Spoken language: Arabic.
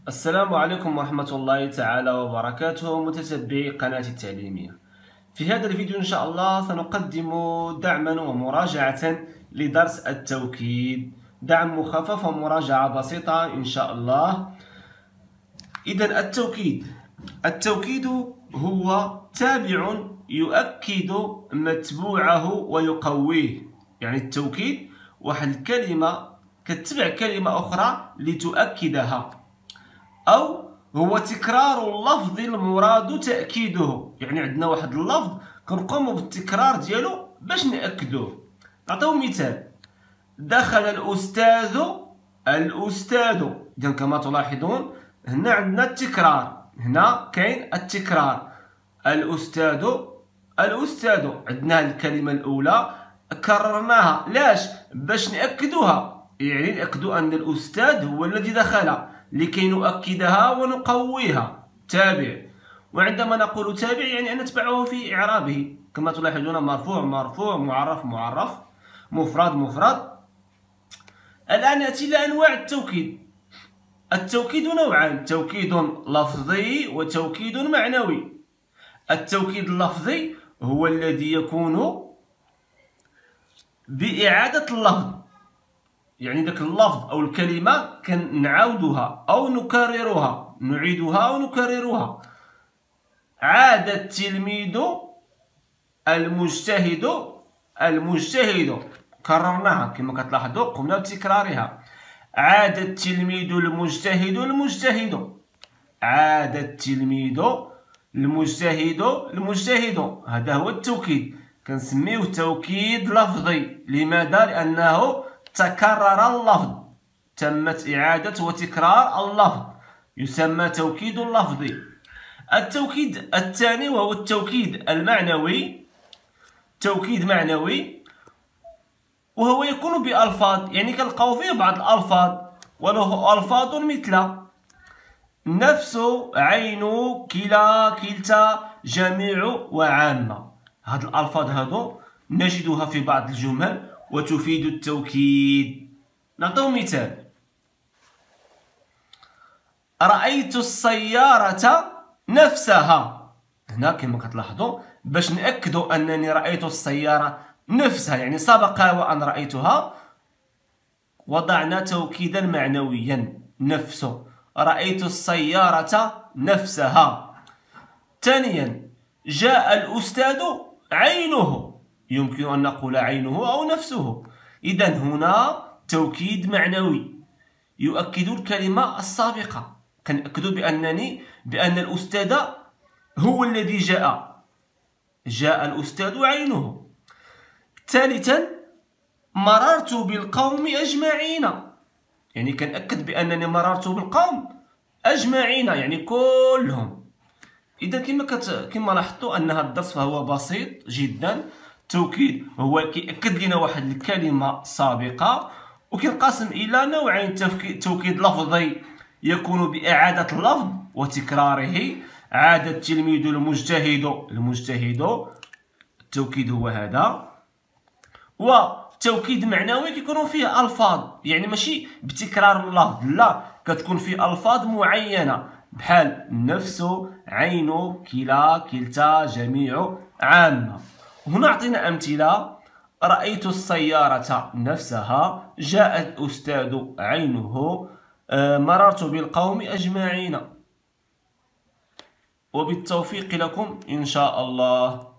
السلام عليكم ورحمة الله تعالى وبركاته متتبعي قناة التعليمية. في هذا الفيديو إن شاء الله سنقدم دعما ومراجعة لدرس التوكيد، دعم مخفف ومراجعة بسيطة إن شاء الله. إذن التوكيد هو تابع يؤكد متبوعه ويقويه. يعني التوكيد واحد الكلمة كتبع كلمة أخرى لتؤكدها، أو هو تكرار اللفظ المراد تأكيده. يعني عندنا واحد اللفظ كنقوموا بالتكرار ديالو باش نأكدوه. نعطيو مثال: دخل الأستاذ. إذا كما تلاحظون هنا عندنا التكرار، هنا كاين التكرار. الأستاذ عندنا الكلمة الأولى كررناها، لاش؟ باش نأكدوها، يعني نأكدوا أن الأستاذ هو الذي دخل لكي نؤكدها ونقويها. تابع، وعندما نقول تابع يعني أن نتبعه في إعرابه كما تلاحظون: مرفوع مرفوع، معرف معرف، مفرد مفرد. الآن نأتي إلى أنواع التوكيد. التوكيد نوعان: توكيد لفظي وتوكيد معنوي. التوكيد اللفظي هو الذي يكون بإعادة اللفظ، يعني ذاك اللفظ أو الكلمة كنعاودوها أو نكررها، نعيدها أو نكررها. عاد التلميذ المجتهد، كررناها كما كتلاحظوا، قمنا بتكرارها. عاد التلميذ المجتهد، عاد التلميذ المجتهد. هذا هو التوكيد، كنسميوه توكيد لفظي. لماذا؟ لأنه تكرر اللفظ، تمت إعادة وتكرار اللفظ، يسمى توكيد لفظي. التوكيد الثاني وهو التوكيد المعنوي. توكيد معنوي وهو يكون بألفاظ، يعني كنلقاو فيه بعض الألفاظ وله ألفاظ مثل نفس، عين، كلا، كلتا، جميع وعامة. هاد الألفاظ هادو نجدها في بعض الجمل وتفيد التوكيد. نعطيو مثال: رأيت السيارة نفسها. هنا كما كتلاحظوا باش نأكدوا أنني رأيت السيارة نفسها، يعني سبق وأن رأيتها، وضعنا توكيدا معنويا: نفس، رأيت السيارة نفسها. ثانيا: جاء الأستاذ عينه. يمكن أن نقول عينه أو نفسه. إذا هنا توكيد معنوي يؤكد الكلمة السابقة، كنأكد بأن الأستاذ هو الذي جاء الأستاذ عينه. ثالثا: مررت بالقوم أجمعين، يعني كنأكد بأنني مررت بالقوم أجمعين، يعني كلهم. إذا كما لاحظتوا أن هذا الدرس فهو بسيط جدا. التوكيد هو كيأكد لنا واحد الكلمة سابقة، وكينقسم إلى نوعين: توكيد لفظي يكون بإعادة اللفظ وتكراره. عاد التلميذ المجتهد، التوكيد هو هذا. وتوكيد معنوي كيكون فيه ألفاظ، يعني ماشي بتكرار اللفظ، لا، كتكون فيه ألفاظ معينة بحال نفس، عين، كلا، كلتا، جميع، عامة. هنا أعطينا أمثلة: رأيت السيارة نفسها، جاء الأستاذ عينه، مررت بالقوم أجمعين. وبالتوفيق لكم إن شاء الله.